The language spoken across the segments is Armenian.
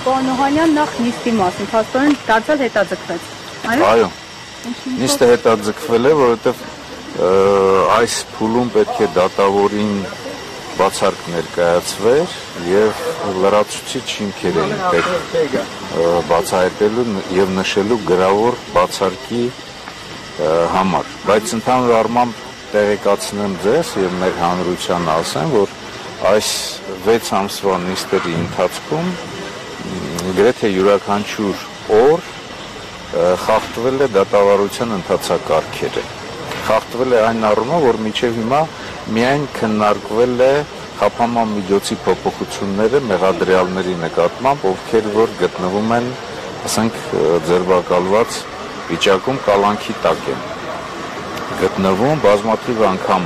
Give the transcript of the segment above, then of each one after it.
Պարոն Օհանյան, նախ նիստի մասին, փաստորեն դարձյալ հետաձգվեց։ Այո։ Նիստը հետաձգվել է, որովհետև այս փուլում պետք է դատավորին բացարկ ներկայացվեր եւ լրացուցիչ հիմքեր են պետք բացահայտելու եւ նշելու գրավոր բացարկի համար, բայց ընդհանուր առմամբ տեղեկացնեմ ձեզ եւ մեր հանրությանը ասեմ, որ այս 6 ամսվա նիստերի ընթացքում գրեթե յուրաքանչյուր օր խախտվել է դատավարության ընթացակարգերը։ Խախտվել է այն առումով, որ մինչև հիմա միայն քննարկվել է խափանման միջոցի փոփոխությունները մեղադրյալների նկատմամբ, ովքեր որ գտնվում են, ասենք, ձերբակալված վիճակում կալանքի տակ են գտնվում, բազմաթիվ անգամ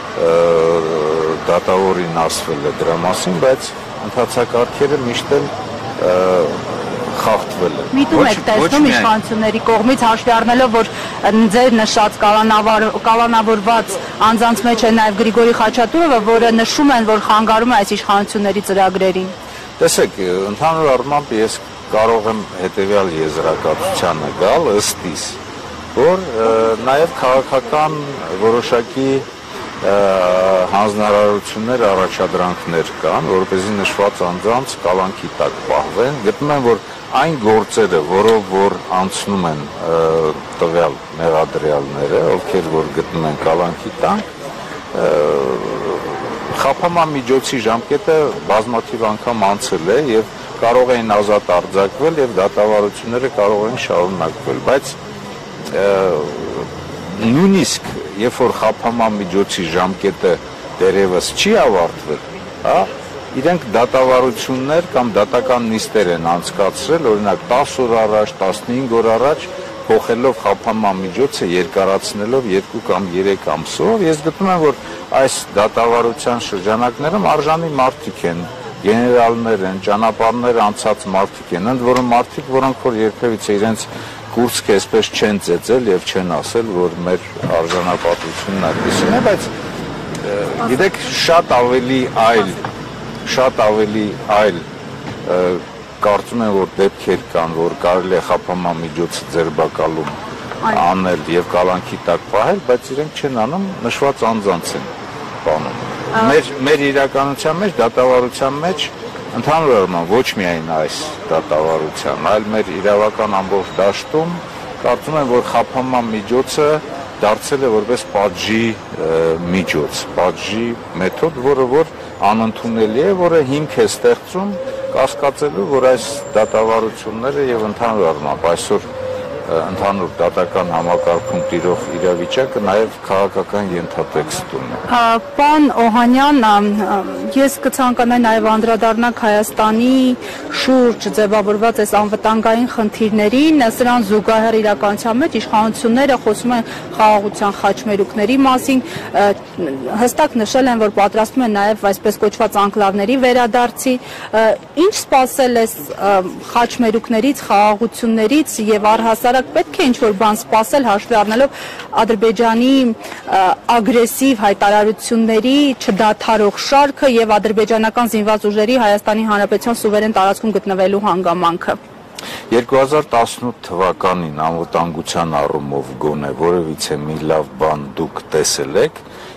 դատավորին ասվել է դրա մասին, բայց ընթացակարգերը միշտ էլ խախտվել է։ Միտում եք տեսնում իշխանությունների կողմից, հաշվի առնելով, որ ձեր նշած կալանավորված անձանց մեջ է նաև Գրիգորի Խաչատուրովը, որը նշում են, որ խանգարում է այս իշխանությունների ծրագրերին։ Տեսեք, ընդհանուր առմամբ ես կարող եմ հետևյալ եզրակացությանը գալ ըստ իս, որ նաև քաղաքական որոշակի հանձնարարություններ, առաջադրանքներ կան, որպեսզի նշված անձանց կալանքի տակ պահվեն։ Գտնում եմ, որ այն գործերը, որով որ անցնում են տվյալ մեղադրյալները, ովքեր որ գտնում են կալանքի տակ, խափանման միջոցի ժամկետը բազմաթիվ անգամ անցել է եւ կարող էին ազատ արձակվել եւ դատավարությունները կարող են շարունակվել, բայց նույնիսկ երբ որ խափանման միջոցի ժամկետը դեռևս չի ավարտվել, հա, իրենք դատավարություններ կամ դատական նիստեր են անցկացրել, օրինակ 10 օր առաջ, 15 օր առաջ, փոխելով խափանման միջոցը, երկարացնելով 2 կամ 3 ամսով, ես գտնում եմ, որ այս դատավարության շրջանակներում արժանի մարդիկ են, գեներալներ են, ճանապարհներ անցած մարդիկ են, ընդ որում մարդիկ, որոնք որ երբևիցե իրենց կուրծքը այսպես չեն ծեծել եւ չեն ասել, որ մեր արժանապատվությունն այդպեսին է, բայց գիտեք, շատ ավելի այլ կարծում եմ, որ դեպքեր կան, որ կարելի է խափանման միջոցը ձերբակալում անել եւ կալանքի տակ պահել, բայց իրենք չեն անում, նշված անձանց են բանում։ Մեր իրականության մեջ, դատավարության մեջ ընդհանուր առմամբ ոչ միայն այս դատավարության, այլ մեր իրավական ամբողջ դաշտում կարծում եմ, որ խափանման միջոցը դարձել է որպես պատժի միջոց, պատժի մեթոդ, որը որ անընդունելի է, որը հիմք է ստեղծում կասկածելու, որ այս դատավարությունները եւ ընդհանուր առմամբ այսօր ընդհանուր դատական համակարգում տիրող իրավիճակը նաև քաղաքական ենթատեքստ ունի։ Պարոն Օհանյան, ես կցանկանայի նաև անդրադառնալ Հայաստանի շուրջ ձևավորված այս անվտանգային խնդիրներին, սրան զուգահեռ իրականության մեջ իշխանությունները խոսում են խաղաղության խաչմերուկների մասին, հստակ նշել են, որ պատրաստում են նաև այսպես կոչված անկլավների վերադարձի, ինչ սպասել է խաչմերուկներից, խաղաղություններից եւ առհասարակ պետք է ինչ-որ բան սպասել հաշվի առնելով Ադրբեջանի ագրեսիվ հայտարարությունների չդադարող շարքը եւ ադրբեջանական զինված ուժերի Հայաստանի Հանրապետության սուվերեն տարածքում գտնվելու հանգամանքը։ 2018 թվականին անվտանգության առումով գոնե որևիցե մի լավ բան դուք տեսել եք,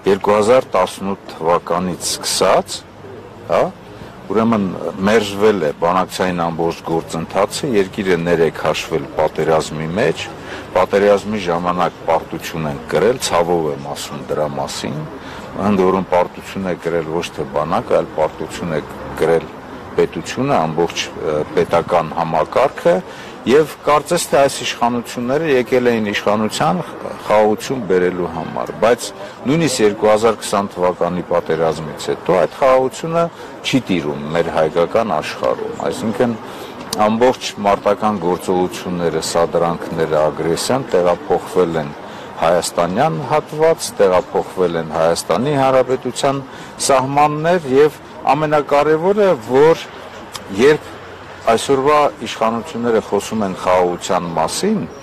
2018 թվականից սկսած, հա, ուրեմն մերժվել է բանակցային ամբողջ գործընթացը, երկիրը ներեք հաշվել պատերազմի մեջ, պատերազմի ժամանակ պարտություն են կրել, ցավով եմ ասում դրա մասին, ընդ որում պարտություն է կրել ոչ թե բանակը, այլ պարտություն է կրել պետությունը, ամբողջ պետական համակարգը եւ կարծես թե այս իշխանությունները եկել էին իշխանության խաղաղություն բերելու համար, բայց նույնիսկ 2020 թվականի պատերազմից հետո այդ խաղաղությունը չի տիրում մեր հայկական աշխարհում, այսինքն ամբողջ մարտական գործողությունները, սադրանքները, ագրեսիան տեղափոխվել են հայաստանյան հատված, տեղափոխվել են Հայաստանի Հանրապետության սահմաններ եւ ամենակարևորը, որ երբ այսօրվա իշխանությունները խոսում են խաղաղության մասին,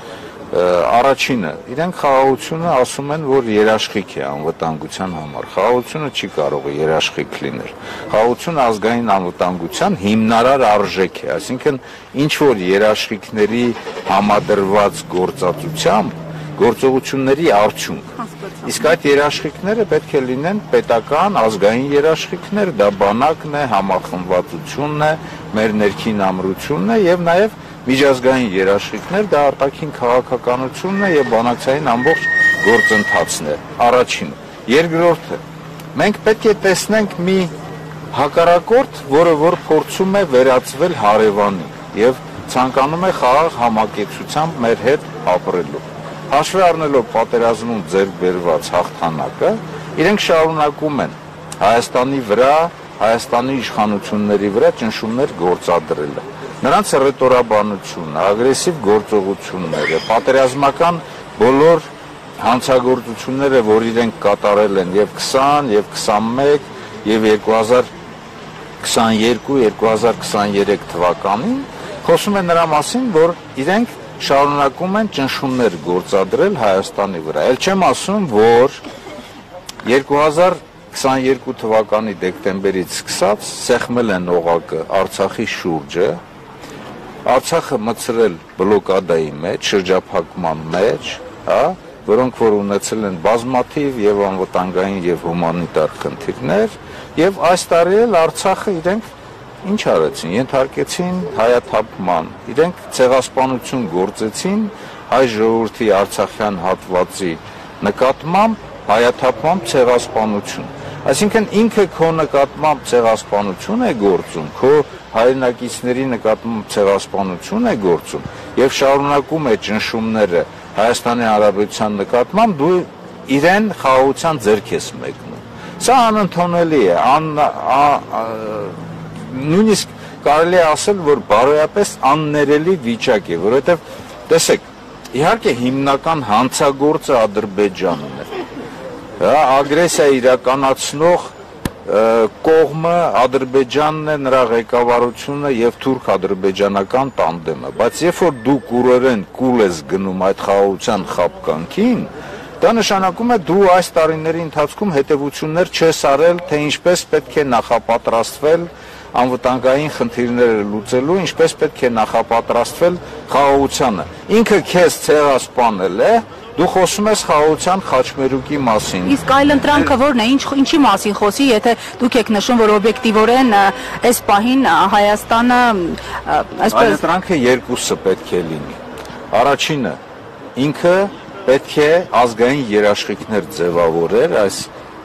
Առաջինը, իրենք խաղաղությունը ասում են, որ երաշխիք է անվտանգության համար։ Խաղաղությունը չի կարող է երաշխիք լինել։ Խաղաղությունը ազգային անվտանգության հիմնարար արժեք է, այսինքն ինչ որ երաշխիքների համադրված գործածությամբ գործողությունների արդյունք։ Իսկ այդ երաշխիքները պետք է լինեն պետական, ազգային երաշխիքներ, դա բանակն է, համախմբվածությունն է, մեր ներքին ամրությունն է եւ նաեւ միջազգային երաշխիքներ, դա արտաքին քաղաքականությունն է եւ բանակցային ամբողջ գործընթացն է։ Առաջինը, երկրորդը, մենք պետք է տեսնենք մի հակառակորդ, որ փորձում է վերածվել հարևանի եւ ցանկանում է խաղաղ համակեցությամբ մեր հետ ապրելու։ Հաշվի առնելով պատերազմում ձեռք բերված հաղթանակը, իրենք շարունակում են Հայաստանի վրա, Հայաստանի իշխանությունների վրա ճնշումներ գործադրելը։ Նրանց ռետորաբանությունը, ագրեսիվ գործողությունները, պատերազմական բոլոր հանցագործությունները, որ իրենք կատարել են եւ 20, եւ 21, եւ 2022-2023 թվականին, խոսում են նրա մասին, որ իրենք շարունակում են ճնշումներ գործադրել Հայաստանի վրա։ Էլ չեմ ասում, որ 2022 թվականի դեկտեմբերից սկսած սեղմել են օղակը Արցախի շուրջը, Արցախը մցրել բլոկադայի մեջ, շրջափակման մեջ, որոնք որ ունեցել են բազմաթիվ եւ անվտանգային եւ հումանիտար խնդիրներ, եւ այս տարի էլ Արցախը իրենք ինչ արեցին, ենթարկեցին հայաթափման, իրենք ցեղասպանություն գործեցին հայ ժողովրդի արցախյան հատվածի նկատմամբ հայաթափման ցեղասպանություն։ Այսինքն ինքը քո նկատմամբ ցեղասպանություն է գործում, քո հայրենակիցների նկատմամբ ցեղասպանություն է գործում եւ շարունակում է ճնշումները Հայաստանի Հանրապետության նկատմամբ, դու իրեն խաղաղության ձեռք ես մեկնում։ Սա անընդունելի է, նույնիսկ կարելի է ասել, որ բարոյապես աններելի վիճակ է, որովհետև տեսեք, իհարկե հիմնական հանցագործը Ադրբեջանն է։ Ագրեսիա իրականացնող կողմը Ադրբեջանն է, նրա ղեկավարությունը եւ թուրք-ադրբեջանական տանդեմը, բայց երբ որ դու կուրորեն կուլ ես գնում այդ խաղաղության խապկանքին, դա նշանակում է դու այս տարիների ընթացքում հետևություններ չես արել, թե ինչպես պետք է նախապատրաստվել անվտանգային խնդիրները լուծելու, ինչպես պետք է նախապատրաստվել խաղաղությանը։ Ինքը քեզ ցեղասպանել է, դու խոսում ես խաղաղության խաչմերուկի մասին։ Իսկ այլընտրանքը ո՞րն է, ինչի մասին խոսի, եթե դուք եք նշում, որ օբյեկտիվորեն այս պահին Հայաստանը այսպես այլընտրանքը երկուսը պետք է լինի։ Առաջինը, ինքը պետք է ազգային երաշխիքներ ձևավորեր այս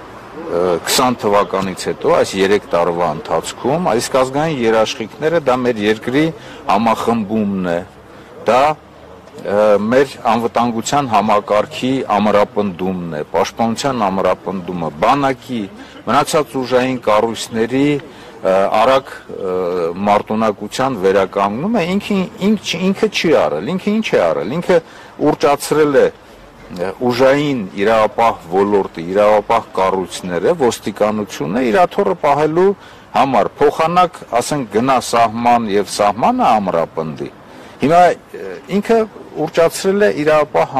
20 թվականից հետո, այս 3 տարվա ընթացքում, իսկ ազգային երաշխիքները դա մեր երկրի համախմբումն է, դա մեր անվտանգության համակարգի ամրապնդումն է, պաշտպանության ամրապնդումը, բանակի, մնացած ուժային կառույցների արագ մարտունակության վերականգնում է, ինքը չի արել, ինքը ինչ է արել, ինքը ուռճացրել է ուժային իրավապահ ոլորտը, իրավապահ կառույցները, ոստիկանությունը իր աթոռը պահելու համար, փոխանակ, ասենք, գնա սահման եւ սահմանը ամրապնդի։ Հիմա ինքը ուռճացրել է իրավապահ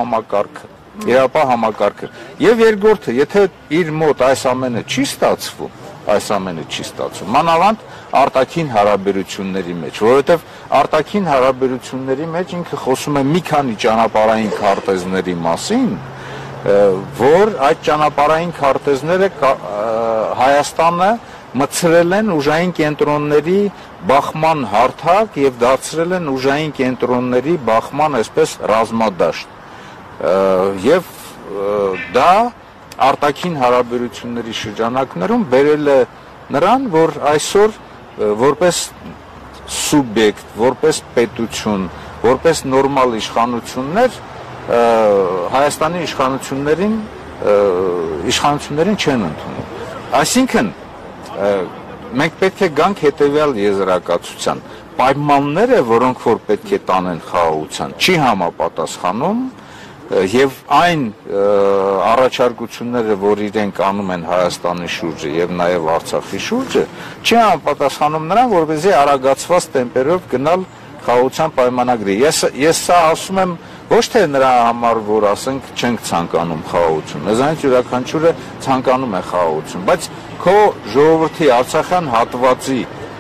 համակարգը։ Եվ երկրորդը, եթե իր մոտ այս ամենը չի ստացվում, մանավանդ արտաքին հարաբերությունների մեջ, որովհետև արտաքին հարաբերությունների մեջ ինքը խոսում է մի քանի ճանապարհային քարտեզների մասին, որ այդ ճանապարհային քարտեզները Հայաստանը մցրել են ուժային կենտրոնների բախման հարթակ եւ դարձրել են ուժային կենտրոնների բախման այսպես ռազմադաշտ։ Եվ դա արտաքին հարաբերությունների շրջանակներում բերել է նրան, որ այսօր որպես սուբյեկտ, որպես պետություն, որպես նորմալ իշխանություններ Հայաստանի իշխանություններին չեն ընդունում։ Այսինքն մենք պետք է գանք հետևյալ եզրակացության, պայմանները, որոնք որ պետք է տանեն խաղաղության, չի համապատասխանում եւ այն առաջարկությունները, որ իրենք անում են Հայաստանի շուրջը եւ նաեւ Արցախի շուրջը, չի համապատասխանում նրան, որպեսզի արագացված տեմպերով գնալ խաղաղության պայմանագրի։ Ես սա ասում եմ Ոչ թե նրա համար, որ ասենք չենք ցանկանում խաղաղություն, մեզանից յուրաքանչյուրը ցանկանում է խաղաղություն, բայց քո ժողովրդի Արցախյան հատվածի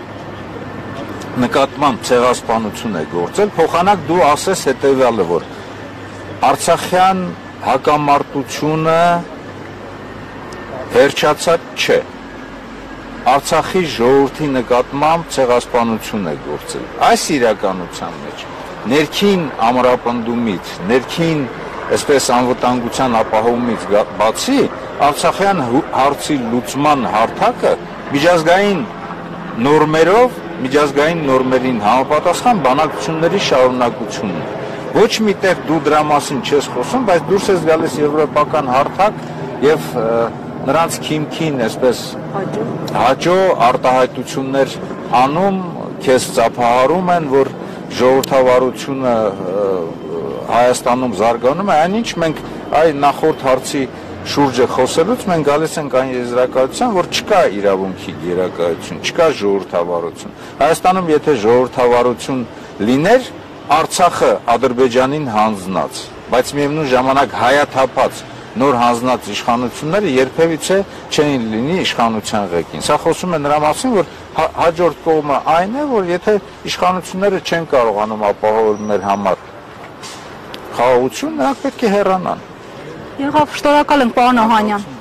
նկատմամբ ցեղասպանություն է գործել, փոխանակ դու ասես հետևյալը, որ Արցախյան հակամարտությունը վերջացած չէ։ Արցախի ժողովրդի նկատմամբ ցեղասպանություն է գործել։ Այս իրականության մեջ ներքին ամրապնդումից, ներքին այսպես անվտանգության ապահովումից բացի Արցախյան հարցի լուծման հարթակը միջազգային նորմերով, միջազգային նորմերին համապատասխան բանակցությունների շարունակությունն է։ Ոչ միտեղ դու դրա մասին չես խոսում, բայց դուրս ես գալիս եվրոպական հարթակ եւ նրանց քիմքին այսպես հաջո արտահայտություններ անում, քեզ ծափահարում են, որ ժողովրդավարությունը Հայաստանում զարգանում է, այնինչ մենք այ նախորդ հարցի շուրջը խոսելուց մենք գալիս ենք այն եզրակացության, որ չկա իրավունքի գերակայություն, չկա ժողովրդավարություն։ Հայաստանում եթե ժողովրդավարություն լիներ, Արցախը Ադրբեջանին հանձնած, բայց միևնույն ժամանակ հայաթափած նոր հանձնած իշխանությունները երբևիցե չէին լինի իշխանության ղեկին։ Սա խոսում է նրա մասին, որ հաջորդ կողմը այն է, որ եթե իշխանությունները չեն կարողանում ապահովել մեր համար խաղաղություն, նրանք պետք է հեռանան։ Եղավ, շնորհակալ ենք, պարոն Օհանյան։